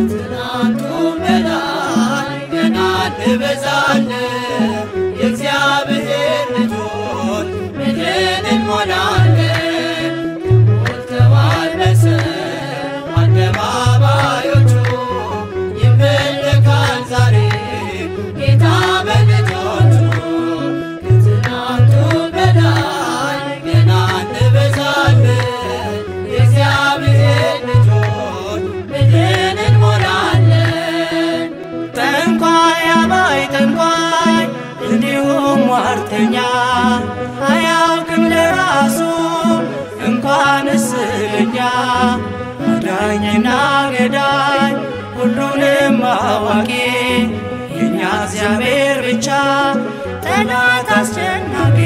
ከትናንቱ በላይ ገና እንበዛለን የእግዚአብሔር ልጆች ምድርን እንሞላለን ሞልተዋል በሰው አደባባዮቹ ይመለካል ዛሬ ጌታ በልጆቹ ከትናንቱ በላይ ገና እንበዛለን የእግዚአብሔር ልጆች ምድርን እንሞላለን ጠንቋይ አባይ ጠንቋይ እንዲሁም ሟርተኛ አያውቅም ለራሱ እንኳንስ ለኛ አዳኝና ገዳይ ሁሉንም አዋቂ የኛ እግዚአብሔር ብቻ ጠላት አስጨናቂ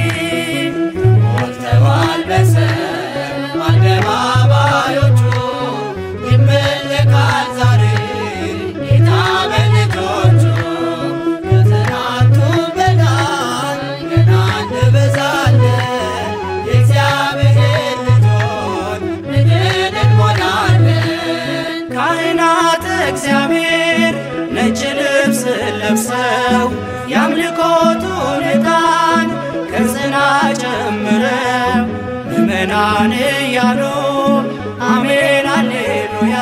ሞልተዋል በሰው አደባባዮቹ ይመለካል ዛሬ ጌታ በልጆቹ ከትናንቱ በላይ ገና እንበዛለን የእግዚአብሔር ልጆች ምድርን እንሞላለን ካህናተ እግዚአብሔር ነጭ ልብስ ለብሰው ያምልኮቱን ዕጣን ከጽና ጨምረው ምእመናን እያሉ አሜን ሃሌሉያ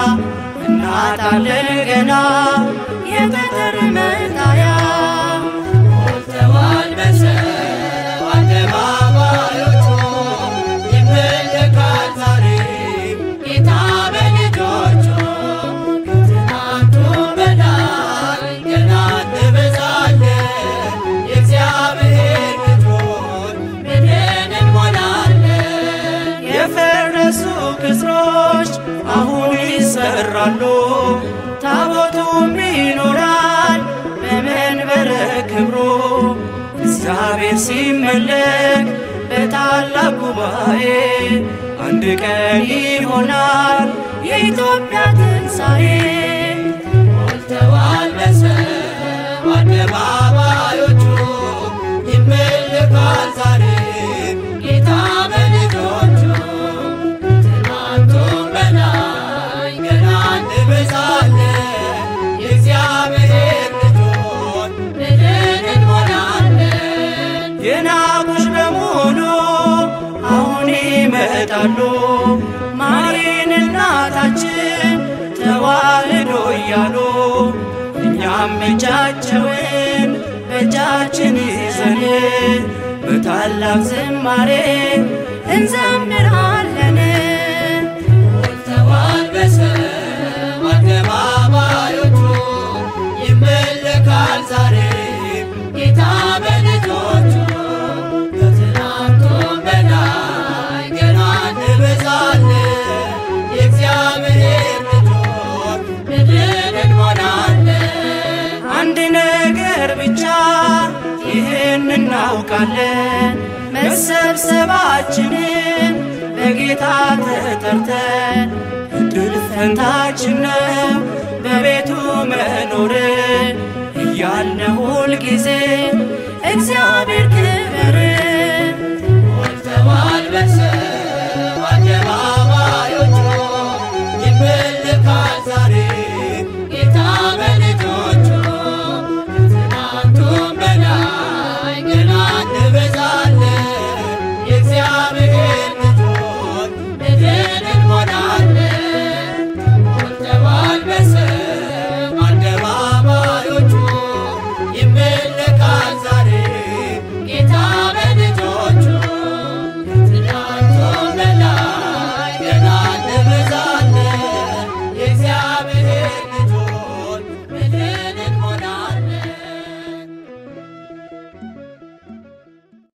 እናጣለን ገና የጠጠር መጣያ ሞልተዋል በሰው አደባባዮቹ ይመለካል ዛሬ ጌታ በልጆቹ ከትናንቱ በላይ ገና እንበዛለን የእግዚአብሔር ልጆች ምድርን እንሞላለን የፈረሱ ቅጽሮች አሁን ይሰራሉ ታቦቱም ይኖራል በመንበረ ክብሩ እግዚአብሔር ሲመለክ በታላቅ ጉባኤ አንድ ቀን ይሆናል የኢትዮጵያ ትንሣኤ ሞልተዋል በሰው አደባባዮቹ ይመለካል ዛሬ ጌታ በልጆቹ ከትናንቱም በላይ ገና እንበዛለን የእግዚአብሔር ልጆች ምድርን እንሞላለን የናቁሽ በሙሉ አሁን ይመጣሉ ማሪን እናታችን ተዋህዶ እያሉ እኛም እጃቸውን በእጃችን ይዘን በታላቅ ዝማሬ እንዘምራለን ሞልተዋል በሰው አደባባዮቹ ይመለካል ዛሬ ጌታ በልጆቹ ከትናንቱም በላይ ገና እንበዛለን የእግዚአብሔር ልጆች ምድርን እንሞላለን አንድ ነገር ብቻ ይህን እናውቃለን መሰብሰባችንን በጌታ ተጠርተን እድል ፈንታችን ነው በቤቱ መኖር እያልን ሁል ጊዜ እግዚአብሔር